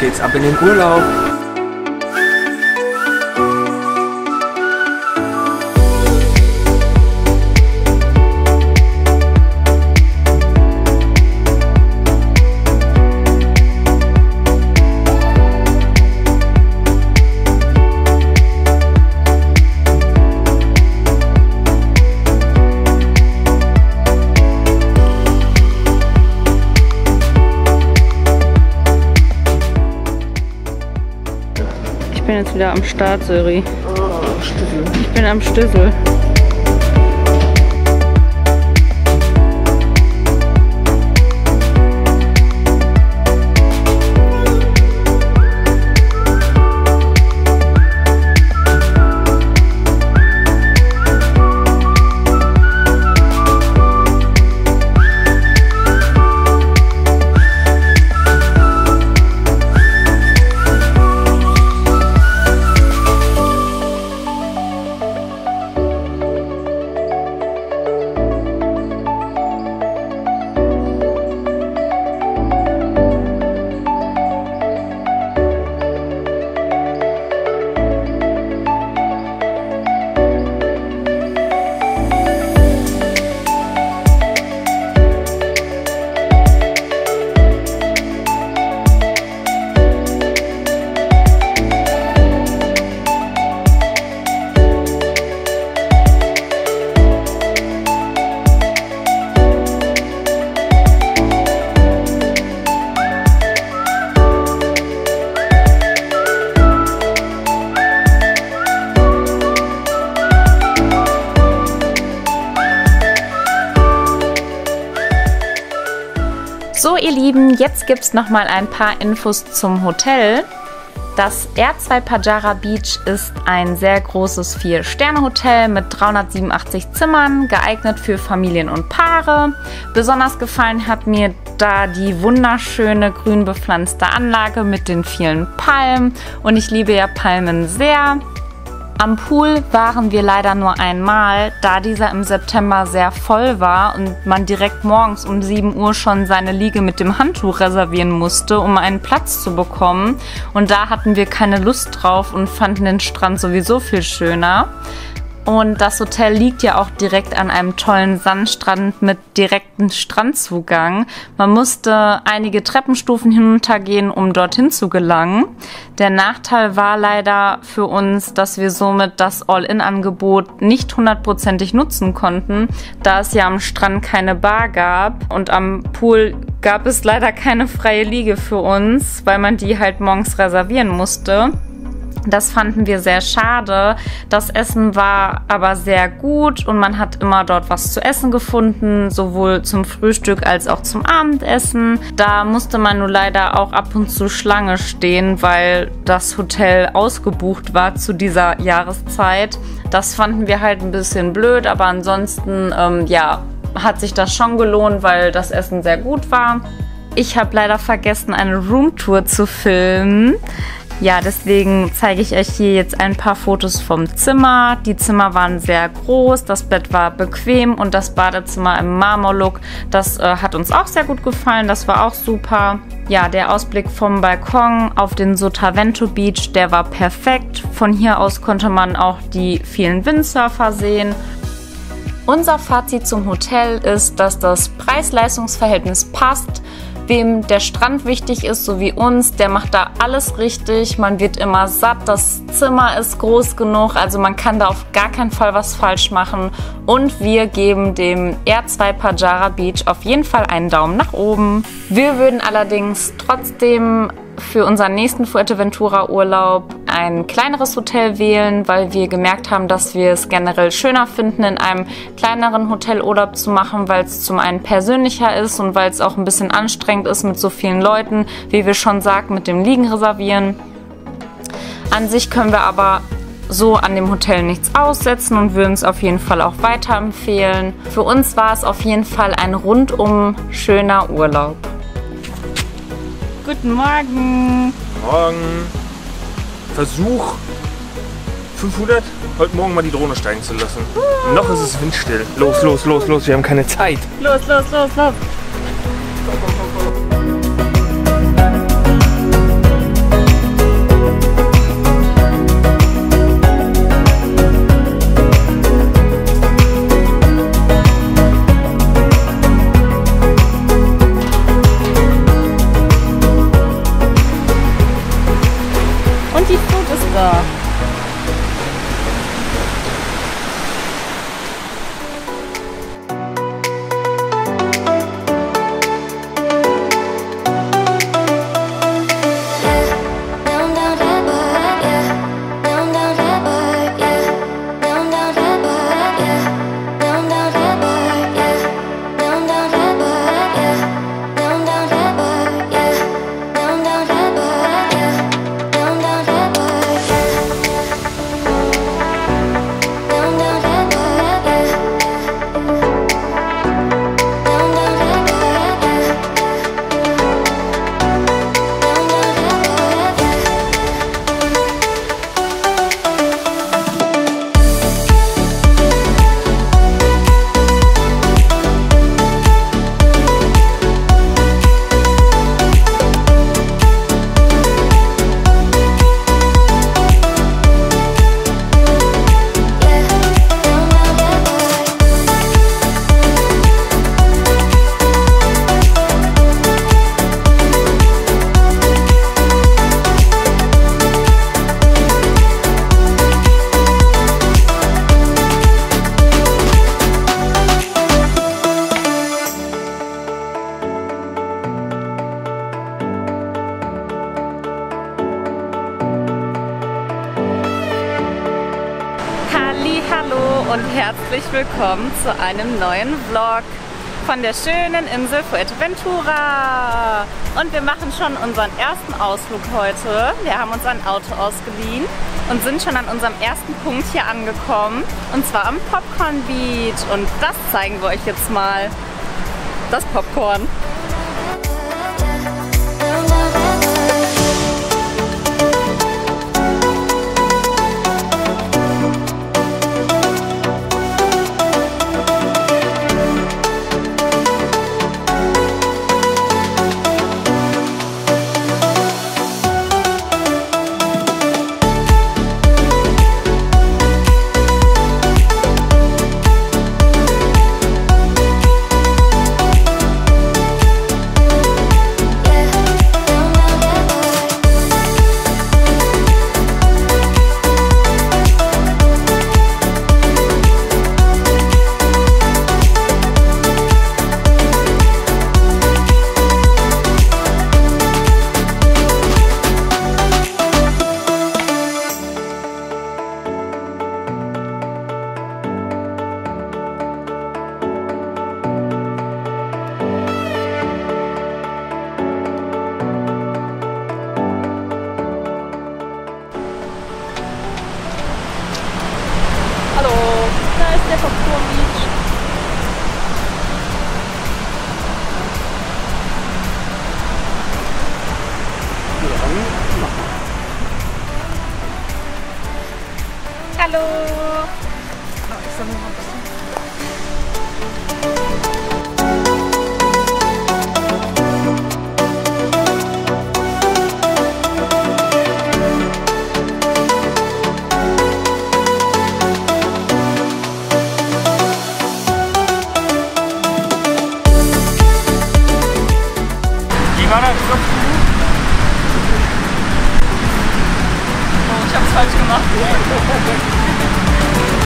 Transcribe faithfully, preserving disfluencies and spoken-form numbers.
geht's ab in den Urlaub. Ich bin jetzt wieder am Start, Söri. Ich bin am Stüssel. So ihr Lieben, jetzt gibt es noch mal ein paar Infos zum Hotel. Das R zwei Pajara Beach ist ein sehr großes vier Sterne Hotel mit dreihundertsiebenundachtzig Zimmern, geeignet für Familien und Paare. Besonders gefallen hat mir da die wunderschöne grün bepflanzte Anlage mit den vielen Palmen und ich liebe ja Palmen sehr. Am Pool waren wir leider nur einmal, da dieser im September sehr voll war und man direkt morgens um sieben Uhr schon seine Liege mit dem Handtuch reservieren musste, um einen Platz zu bekommen. Und da hatten wir keine Lust drauf und fanden den Strand sowieso viel schöner. Und das Hotel liegt ja auch direkt an einem tollen Sandstrand mit direktem Strandzugang. Man musste einige Treppenstufen hinuntergehen, um dorthin zu gelangen. Der Nachteil war leider für uns, dass wir somit das All-In-Angebot nicht hundertprozentig nutzen konnten, da es ja am Strand keine Bar gab. Und am Pool gab es leider keine freie Liege für uns, weil man die halt morgens reservieren musste. Das fanden wir sehr schade. Das Essen war aber sehr gut und man hat immer dort was zu essen gefunden, sowohl zum Frühstück als auch zum Abendessen. Da musste man nur leider auch ab und zu Schlange stehen, weil das Hotel ausgebucht war zu dieser Jahreszeit. Das fanden wir halt ein bisschen blöd, aber ansonsten, ähm, ja, hat sich das schon gelohnt, weil das Essen sehr gut war. Ich habe leider vergessen, eine Roomtour zu filmen. Ja, deswegen zeige ich euch hier jetzt ein paar Fotos vom Zimmer. Die Zimmer waren sehr groß, das Bett war bequem und das Badezimmer im Marmorlook, das äh, hat uns auch sehr gut gefallen, das war auch super. Ja, der Ausblick vom Balkon auf den Sotavento Beach, der war perfekt. Von hier aus konnte man auch die vielen Windsurfer sehen. Unser Fazit zum Hotel ist, dass das Preis-Leistungs-Verhältnis passt. Wem der Strand wichtig ist, so wie uns, der macht da alles richtig. Man wird immer satt, das Zimmer ist groß genug, also man kann da auf gar keinen Fall was falsch machen. Und wir geben dem R zwei Pajara Beach auf jeden Fall einen Daumen nach oben. Wir würden allerdings trotzdem für unseren nächsten Fuerteventura-Urlaub ein kleineres Hotel wählen, weil wir gemerkt haben, dass wir es generell schöner finden, in einem kleineren Hotel Urlaub zu machen, weil es zum einen persönlicher ist und weil es auch ein bisschen anstrengend ist mit so vielen Leuten, wie wir schon sagten, mit dem Liegen reservieren. An sich können wir aber so an dem Hotel nichts aussetzen und würden es auf jeden Fall auch weiterempfehlen. Für uns war es auf jeden Fall ein rundum schöner Urlaub. Guten Morgen. Morgen. Versuch fünfhundert, heute Morgen mal die Drohne steigen zu lassen. Uh. Noch ist es windstill. Los, los, los, los, wir haben keine Zeit. Los, los, los, los. und herzlich willkommen zu einem neuen Vlog von der schönen Insel Fuerteventura. Und wir machen schon unseren ersten Ausflug heute. Wir haben uns ein Auto ausgeliehen und sind schon an unserem ersten Punkt hier angekommen. Und zwar am Popcorn Beach. Und das zeigen wir euch jetzt mal. Das Popcorn. Der Popcorn Beach. Hallo. Oh, ich soll noch ein bisschen. Oh, ich hab's falsch gemacht.